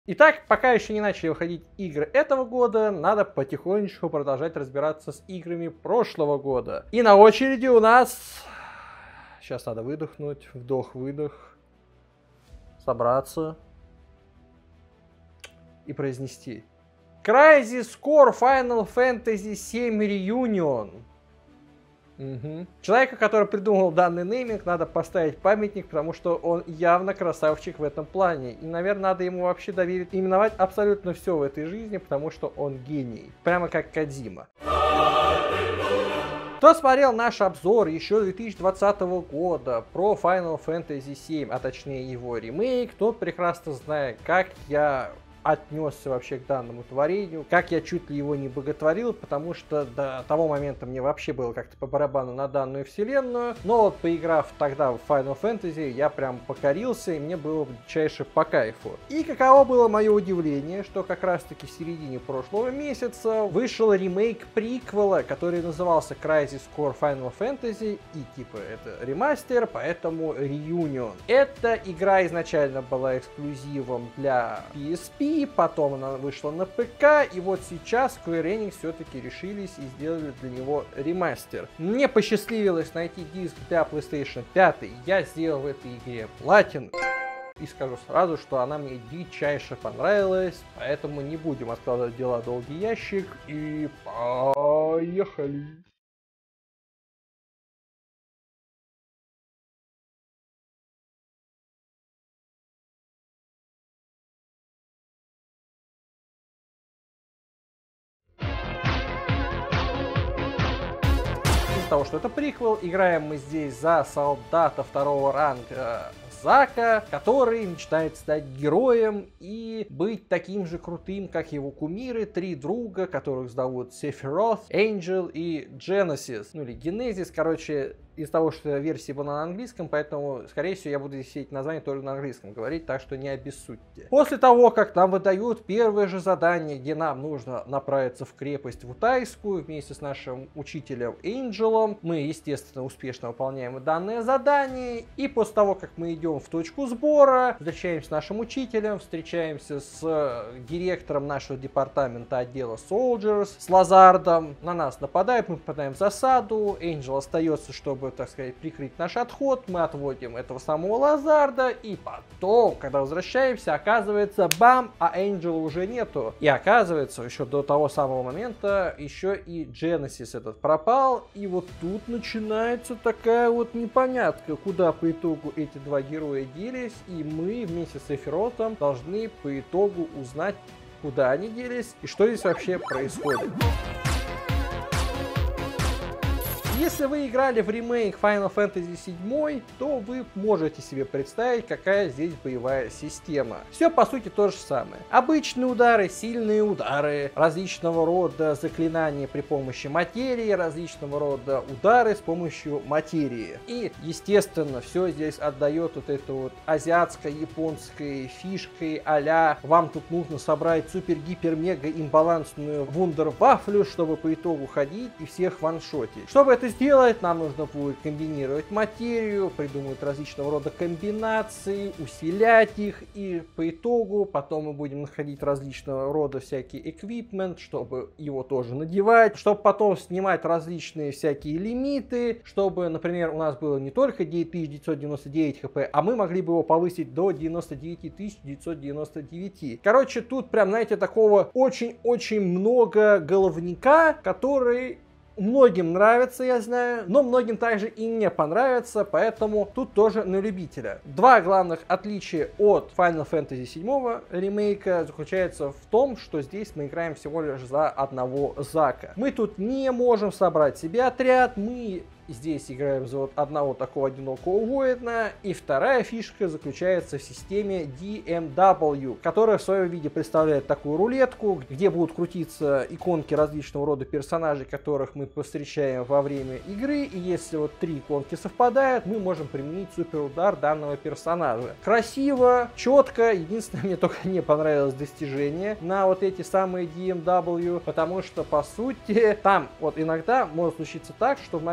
Итак, пока еще не начали выходить игры этого года, надо потихонечку продолжать разбираться с играми прошлого года. И на очереди у нас... Сейчас надо выдохнуть, вдох-выдох, собраться и произнести. Crisis Core Final Fantasy VII Reunion. Человеку, который придумал данный нейминг, надо поставить памятник, потому что он явно красавчик в этом плане. И, наверное, надо ему вообще доверить именовать абсолютно все в этой жизни, потому что он гений. Прямо как Кодзима. Кто смотрел наш обзор еще 2020 года про Final Fantasy VII, а точнее его ремейк, тот прекрасно знает, как я отнесся вообще к данному творению, как я чуть ли его не боготворил, потому что до того момента мне вообще было как-то по барабану на данную вселенную, но вот поиграв тогда в Final Fantasy, я прям покорился, и мне было дичайше по кайфу. И каково было мое удивление, что как раз таки в середине прошлого месяца вышел ремейк приквела, который назывался Crisis Core Final Fantasy, и типа это ремастер, поэтому Reunion. Эта игра изначально была эксклюзивом для PSP, потом она вышла на ПК, и вот сейчас Square Enix все-таки решились и сделали для него ремастер. Мне посчастливилось найти диск для PlayStation 5, я сделал в этой игре платину. И скажу сразу, что она мне дичайше понравилась, поэтому не будем откладывать дела в долгий ящик, и поехали! Того, что это приквел, играем мы здесь за солдата второго ранга Зака, который мечтает стать героем и быть таким же крутым, как его кумиры, три друга, которых зовут Sephiroth, Angel и Genesis, ну или Genesis, короче, из того, что версия была на английском, поэтому, скорее всего, я буду здесь эти названия только на английском говорить, так что не обессудьте. После того, как нам выдают первое же задание, где нам нужно направиться в крепость Вутайскую вместе с нашим учителем Энджелом, мы, естественно, успешно выполняем данное задание, и после того, как мы идем в точку сбора, встречаемся с нашим учителем, встречаемся с директором нашего департамента отдела Soldiers, с Лазардом, на нас нападают, мы попадаем в засаду, Энджел остается, чтобы, так сказать, прикрыть наш отход, мы отводим этого самого Лазарда, и потом, когда возвращаемся, оказывается, бам, а Энджела уже нету. И оказывается, еще до того самого момента, еще и Genesis этот пропал, и вот тут начинается такая вот непонятка, куда по итогу эти два героя делись, и мы вместе с Эфиротом должны по итогу узнать, куда они делись и что здесь вообще происходит. Если вы играли в ремейк Final Fantasy VII, то вы можете себе представить, какая здесь боевая система. Все по сути то же самое. Обычные удары, сильные удары, различного рода заклинания при помощи материи, различного рода удары с помощью материи. И, естественно, все здесь отдает вот этой вот азиатско-японской фишкой а-ля вам тут нужно собрать супер-гипер-мега-имбалансную вундервафлю, чтобы по итогу ходить и всех ваншотить. Чтобы это сделать, нам нужно будет комбинировать материю, придумывать различного рода комбинации, усилять их, и по итогу потом мы будем находить различного рода всякий эквипмент, чтобы его тоже надевать, чтобы потом снимать различные всякие лимиты, чтобы, например, у нас было не только 9999 хп, а мы могли бы его повысить до 99999. Короче, тут прям, знаете, такого очень-очень много головника, который многим нравится, я знаю, но многим также и не понравится, поэтому тут тоже на любителя. Два главных отличия от Final Fantasy VII ремейка заключается в том, что здесь мы играем всего лишь за одного Зака. Мы тут не можем собрать себе отряд, мы здесь играем за вот одного такого одинокого воина. И вторая фишка заключается в системе DMW, которая в своем виде представляет такую рулетку, где будут крутиться иконки различного рода персонажей, которых мы повстречаем во время игры. И если вот три иконки совпадают, мы можем применить суперудар данного персонажа. Красиво, четко. Единственное, мне только не понравилось достижение на вот эти самые DMW, потому что, по сути, там вот иногда может случиться так, что в момент, когда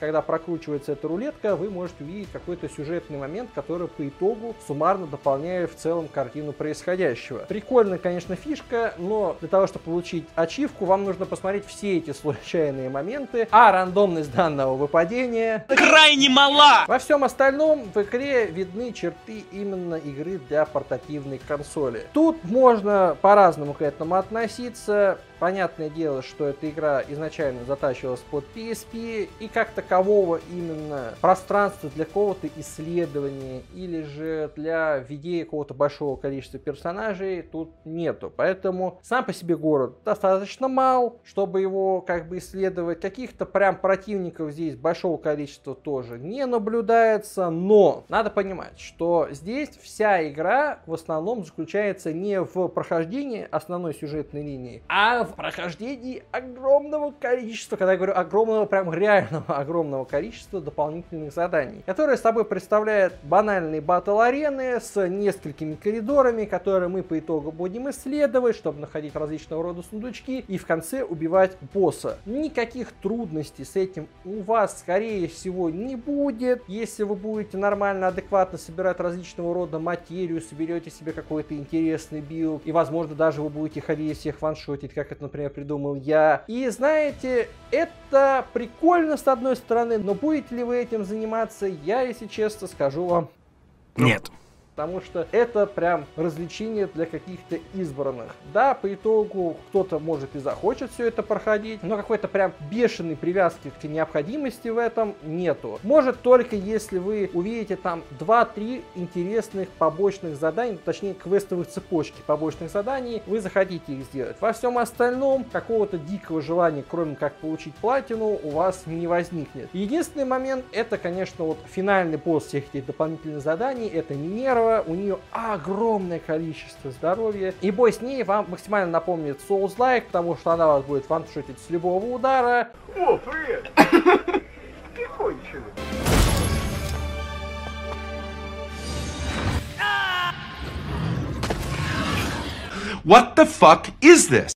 когда прокручивается эта рулетка, вы можете увидеть какой-то сюжетный момент, который по итогу суммарно дополняет в целом картину происходящего. Прикольная, конечно, фишка, но для того, чтобы получить ачивку, вам нужно посмотреть все эти случайные моменты, а рандомность данного выпадения крайне мала! Во всем остальном в игре видны черты именно игры для портативной консоли. Тут можно по-разному к этому относиться. Понятное дело, что эта игра изначально затачивалась под PSP, и как такового именно пространства для какого-то исследования или же для введения какого-то большого количества персонажей тут нету. Поэтому сам по себе город достаточно мал, чтобы его как бы исследовать. Каких-то прям противников здесь большого количества тоже не наблюдается, но надо понимать, что здесь вся игра в основном заключается не в прохождении основной сюжетной линии, а в прохождении огромного количества, когда я говорю огромного, прям реального огромного количества дополнительных заданий, которые собой представляют банальные батл-арены с несколькими коридорами, которые мы по итогу будем исследовать, чтобы находить различного рода сундучки и в конце убивать босса. Никаких трудностей с этим у вас, скорее всего, не будет. Если вы будете нормально, адекватно собирать различного рода материю, соберете себе какой-то интересный билд, и, возможно, даже вы будете ходить всех ваншотить, как это, например, придумал я. И знаете, это прикольно с одной стороны, но будете ли вы этим заниматься, я, если честно, скажу вам нет. Потому что это прям развлечение для каких-то избранных. Да, по итогу кто-то может и захочет все это проходить, но какой-то прям бешеной привязки к необходимости в этом нету. Может только если вы увидите там 2-3 интересных побочных заданий, точнее квестовых цепочки побочных заданий, вы захотите их сделать. Во всем остальном какого-то дикого желания, кроме как получить платину, у вас не возникнет. Единственный момент, это, конечно, вот финальный босс всех этих дополнительных заданий, это Минерва. У нее огромное количество здоровья, и бой с ней вам максимально напомнит Souls-like, потому что она вас будет ваншотить с любого удара. О, привет! Ты конченый. What the fuck is this?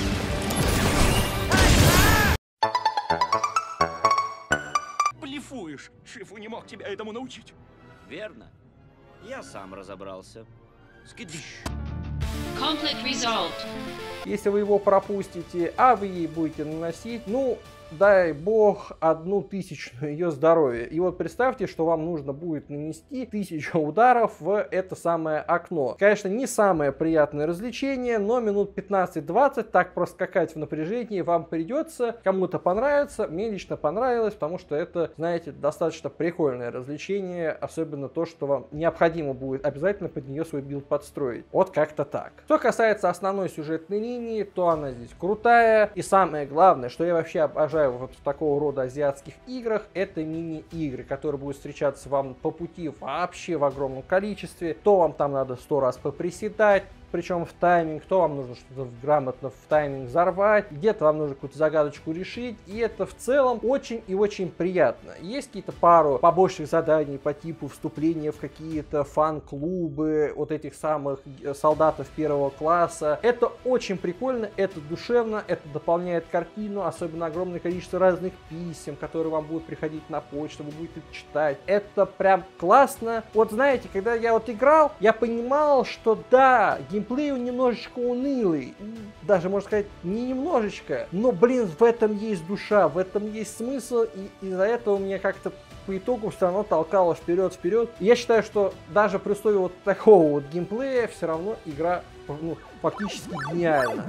Блефуешь. Шифу не мог тебя этому научить. Верно. Я сам разобрался. Скидыш. Conflict resolved. Если вы его пропустите, а вы ей будете наносить, ну, дай бог, 1000 ее здоровья. И вот представьте, что вам нужно будет нанести 1000 ударов в это самое окно. Конечно, не самое приятное развлечение, но минут 15-20 так проскакать в напряжении вам придется. Кому-то понравится, мне лично понравилось, потому что это, знаете, достаточно прикольное развлечение, особенно то, что вам необходимо будет обязательно под нее свой билд подстроить. Вот как-то так. Что касается основной сюжетной линии, то она здесь крутая. И самое главное, что я вообще обожаю вот в такого рода азиатских играх, это мини-игры, которые будут встречаться вам по пути вообще в огромном количестве. То вам там надо 100 раз поприседать, причем в тайминг, то вам нужно что-то грамотно в тайминг взорвать, где-то вам нужно какую-то загадочку решить, и это в целом очень и очень приятно. Есть какие-то пару побочных заданий по типу вступления в какие-то фан-клубы вот этих самых солдатов первого класса. Это очень прикольно, это душевно, это дополняет картину, особенно огромное количество разных писем, которые вам будут приходить на почту, вы будете читать. Это прям классно. Вот знаете, когда я вот играл, я понимал, что да, геймплей немножечко унылый, даже можно сказать не немножечко, но блин, в этом есть душа, в этом есть смысл, и из-за этого меня как-то по итогу все равно толкало вперед. И я считаю, что даже при условии вот такого вот геймплея все равно игра фактически гениальна.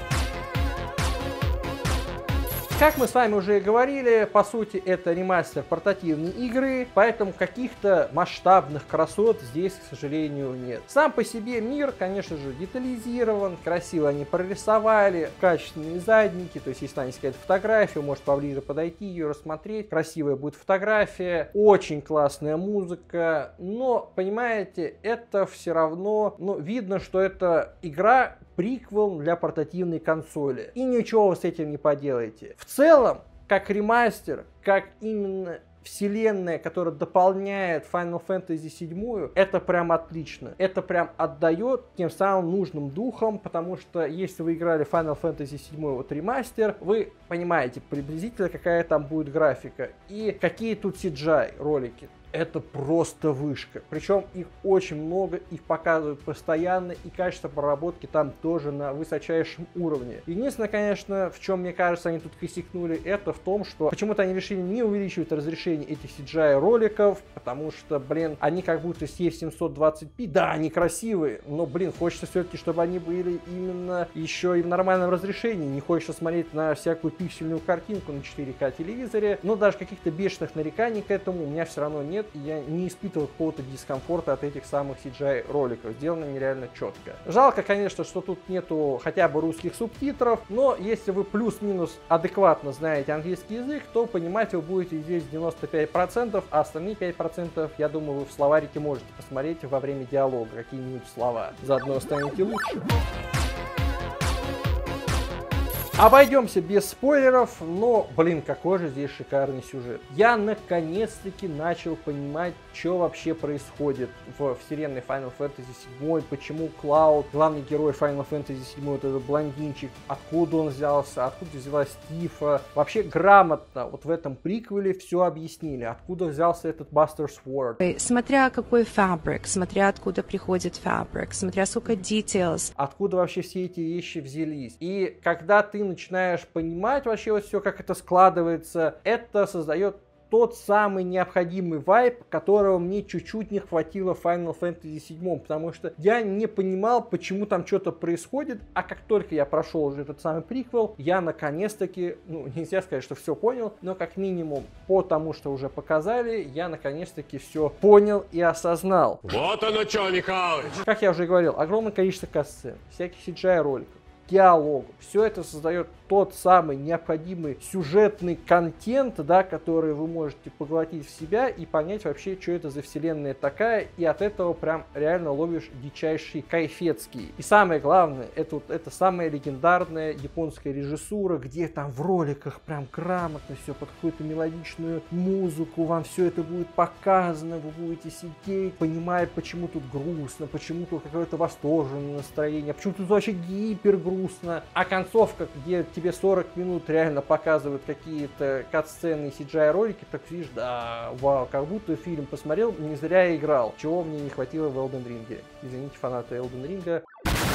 Как мы с вами уже говорили, по сути это ремастер портативной игры, поэтому каких-то масштабных красот здесь, к сожалению, нет. Сам по себе мир, конечно же, детализирован, красиво они прорисовали, качественные задники, то есть если там есть какая-то фотография, может поближе подойти, ее рассмотреть, красивая будет фотография, очень классная музыка, но, понимаете, это все равно, видно, что это игра, приквел для портативной консоли. И ничего вы с этим не поделаете. В целом, как ремастер, как именно вселенная, которая дополняет Final Fantasy 7, это прям отлично. Это прям отдает тем самым нужным духом, потому что если вы играли Final Fantasy 7 вот ремастер, вы понимаете приблизительно, какая там будет графика и какие тут CGI ролики. Это просто вышка. Причем их очень много, их показывают постоянно, и качество проработки там тоже на высочайшем уровне. Единственное, конечно, в чем, мне кажется, они тут косякнули, это в том, что почему-то они решили не увеличивать разрешение этих CGI роликов, потому что, блин, они как будто есть 720p, да, они красивые, но, блин, хочется все-таки, чтобы они были именно еще и в нормальном разрешении. Не хочется смотреть на всякую пиксельную картинку на 4К телевизоре, но даже каких-то бешеных нареканий к этому у меня все равно нет. И я не испытывал какого-то дискомфорта от этих самых CGI роликов. Сделано нереально четко. Жалко, конечно, что тут нету хотя бы русских субтитров, но если вы плюс-минус адекватно знаете английский язык, то понимать вы будете здесь 95%, а остальные 5%, я думаю, вы в словарике можете посмотреть во время диалога какие-нибудь слова. Заодно станете лучше. Обойдемся без спойлеров, но, блин, какой же здесь шикарный сюжет. Я наконец-таки начал понимать, что вообще происходит в вселенной Final Fantasy 7, почему Клауд, главный герой Final Fantasy 7, вот этот блондинчик, откуда он взялся, откуда взялась Тифа. Вообще грамотно вот в этом приквеле все объяснили, откуда взялся этот Buster Sword. Смотря какой фабрик, смотря откуда приходит фабрик, смотря сколько details. Откуда вообще все эти вещи взялись. И когда ты начинаешь понимать вообще вот все, как это складывается, это создает тот самый необходимый вайб, которого мне чуть-чуть не хватило в Final Fantasy 7, потому что я не понимал, почему там что-то происходит, а как только я прошел уже этот самый приквел, я наконец-таки, ну, нельзя сказать, что все понял, но как минимум по тому, что уже показали, я наконец-таки все понял и осознал. Вот оно что, Михалыч! Как я уже говорил, огромное количество катсцен, всяких CGI-роликов, диалогов. Все это создает тот самый необходимый сюжетный контент, да, который вы можете поглотить в себя и понять вообще, что это за вселенная такая, и от этого прям реально ловишь дичайший кайфецкий. И самое главное, это самая легендарная японская режиссура, где там в роликах прям грамотно все под какую-то мелодичную музыку, вам все это будет показано, вы будете сидеть, понимая, почему тут грустно, почему тут какое-то восторженное настроение, почему тут вообще гипер грустно, а концовка, где тебе 40 минут реально показывают какие-то катсцены и CGI-ролики, так видишь, да, вау, как будто фильм посмотрел, не зря я играл, чего мне не хватило в Elden Ring. Извините, фанаты Elden Ring.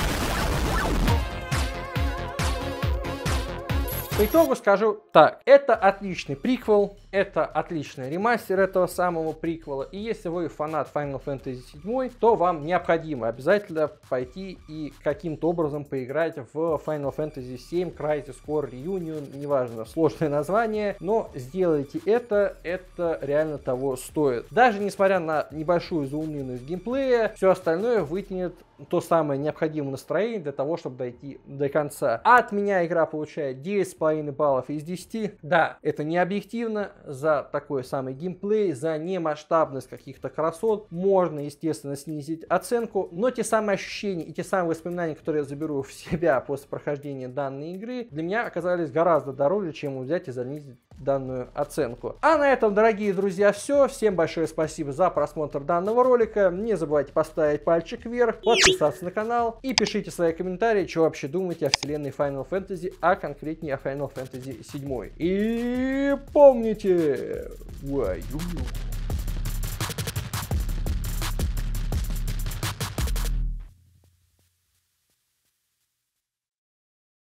По итогу скажу так, это отличный приквел, это отличный ремастер этого самого приквела, и если вы фанат Final Fantasy 7, то вам необходимо обязательно пойти и каким-то образом поиграть в Final Fantasy 7 Crisis Core Reunion, неважно, сложное название, но сделайте это реально того стоит. Даже несмотря на небольшую заунывность геймплея, все остальное вытянет то самое необходимое настроение для того, чтобы дойти до конца. А от меня игра получает 9,5 баллов из 10. Да, это не объективно, за такой самый геймплей, за немасштабность каких-то красот можно, естественно, снизить оценку, но те самые ощущения и те самые воспоминания, которые я заберу в себя после прохождения данной игры, для меня оказались гораздо дороже, чем взять и занизить данную оценку. А на этом, дорогие друзья, все. Всем большое спасибо за просмотр данного ролика. Не забывайте поставить пальчик вверх, подписаться на канал и пишите свои комментарии, что вообще думаете о вселенной Final Fantasy, а конкретнее о Final Fantasy 7. И помните,